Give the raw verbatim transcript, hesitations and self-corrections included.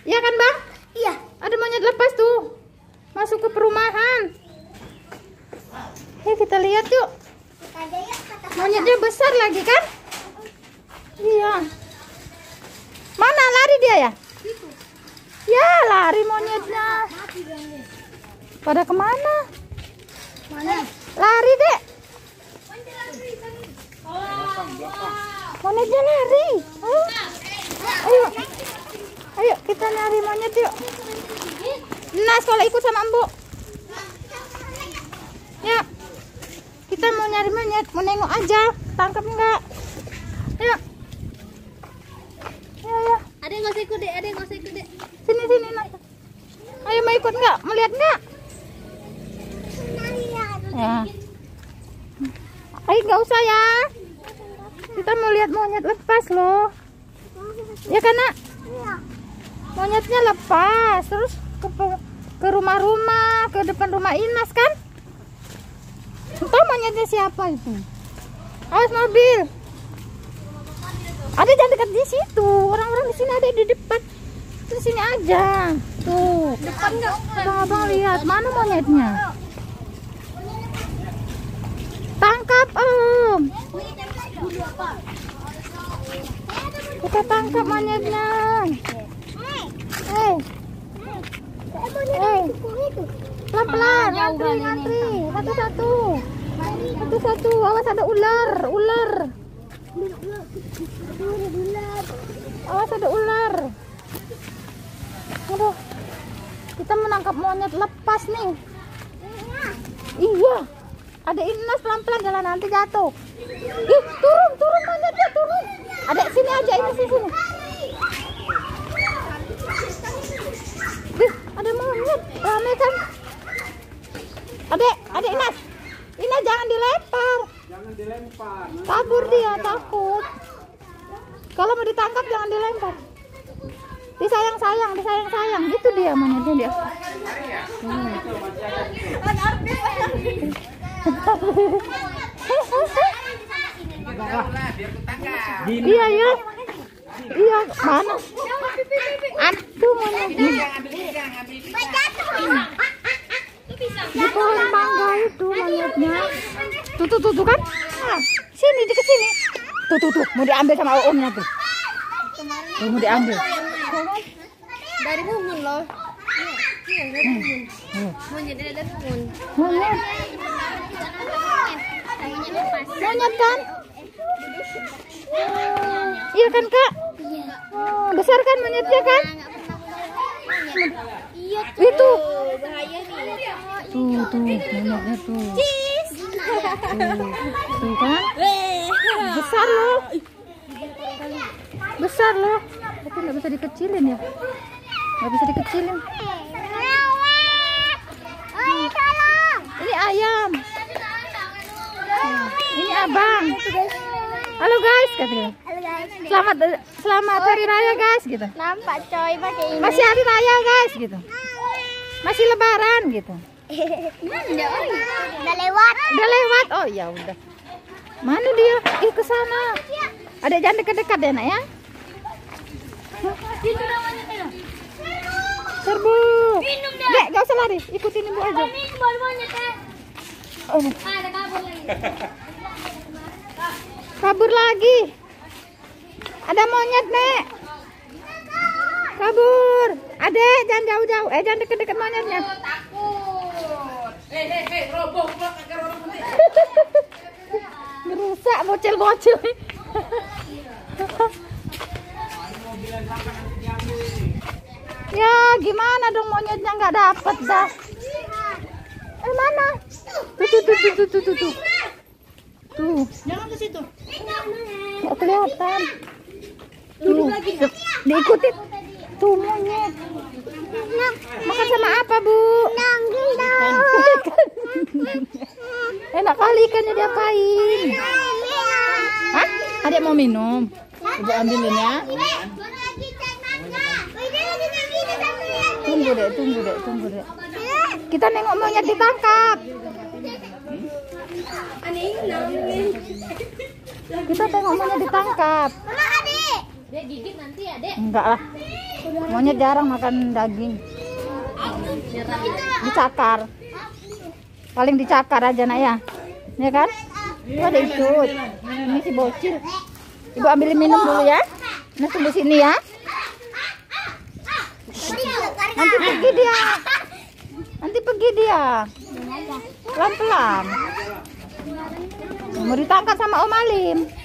Iya kan Bang? Iya. Ada monyet lepas tuh. Masuk ke perumahan. Yuk kita lihat yuk. Monyetnya besar lagi kan? Iya. Mana lari dia ya? Ya lari monyetnya. Pada kemana? Mana? Lari dek. Monyetnya lari. Ayo. Ayo. Ayo kita nyari monyet yuk. Nah sekolah ikut sama Mbok. Ya. Kita mau nyari monyet, mau nengok aja. Tangkap enggak? Ayo. Ayo, ayo. Ada yang nggak usah ikut dek, ada yang nggak usah ikut dek. Sini sini nak. Ayo mau ikut enggak? Mau lihat enggak? Ya. Ayo nggak usah ya. Kita mau lihat monyet lepas loh. Ya kan nak? Monyetnya lepas terus ke ke rumah-rumah, ke depan rumah Inas kan? Entah monyetnya siapa itu. Awas mobil. Ada jangan dekat di situ. Orang-orang di sini ada di depan. Di sini aja. Tuh. Depan nggak? Abang-abang lihat mana monyetnya. Tangkap Om. Kita tangkap monyetnya. Eh. Eh. Pelan-pelan, ngantri, ngantri. Satu-satu. Satu-satu. Awas ada ular, ular. Awas ada ular. Aduh. Kita menangkap monyet lepas nih. Iya. Ada Inas pelan-pelan jalan nanti jatuh. Ih, turun, turun monyetnya, turun. Ada sini aja, ini sini. Ih, ada monyet. Rame kan? Adek, adek Inas. Inas jangan dilempar. Jangan dilempar. Kabur dia, takut. Kalau mau ditangkap jangan dilempar. Disayang-sayang, disayang-sayang. Itu dia monyetnya dia. Hmm. Iya ya. Iya, mana? Aduh monyetnya. Di pohon mangga itu monyetnya. Tuh tuh tuh, tuh kan? Nah, sini deket sini. Tuh tuh tuh, mau diambil sama omnya tuh. Tuh mau diambil. Dari Mumun loh. Iya, dari Mumun. Monyet dari Mumun. Monyet. Monyet kan? Iya kan Kak? Oh, besar kan monyetnya kan? Iya Itu. bahaya nih. Tuh tuh monyetnya tuh. Tuh, tuh kan? Besar loh. Besar loh. Tapi nggak bisa dikecilin ya? Nggak bisa dikecilin. Ini ayam. Ini abang. Halo guys, katanya. Selamat selamat hari raya guys, gitu. Nampak coy pakai ini. Masih hari raya guys, gitu. Masih lebaran gitu. Udah lewat. Udah lewat. Oh ya udah. Mana dia? Ih ke sana. Ada jangan dekat-dekat deh nak ya. Serbu. Dek, gak usah lari. Ikutin ibu aja. Oh. Ada kabur lagi. Kabur lagi. Ada monyet, Nek. Kabur. Adek, jangan jauh-jauh. Eh, jangan deket-deket monyetnya. Takut. Hei, hei, hei, roboh, roboh, agar orang penting. Merusak bocil-bocil. Ya, gimana dong monyetnya nggak dapet dah. Eh, mana? Tuh, tuh, tuh, tuh, tuh, tuh, tuh. Tuh. Jangan ke situ. Nggak kelihatan. Tuh, diikuti. Tuh monyet. Makan sama apa, Bu? Ikan. Enak kali ikannya diapain? Hah? Adek mau minum? Ibu ambilin ya. Tunggu deh, tunggu deh, tunggu deh. Kita nengok monyet ditangkap. Kita tengok monyet ditangkap. Dek gigit nanti ya, Dek. Enggak lah. Monyet jarang makan daging. Dicakar. Paling dicakar aja nak ya. Ya kan? Itu ada icut. Ini si bocil. Ibu ambilin minum dulu ya. Nah, tunggu sini ya. Nanti pergi dia. Nanti pergi dia. Pelan-pelan. Mau ditangkap sama Om Alim.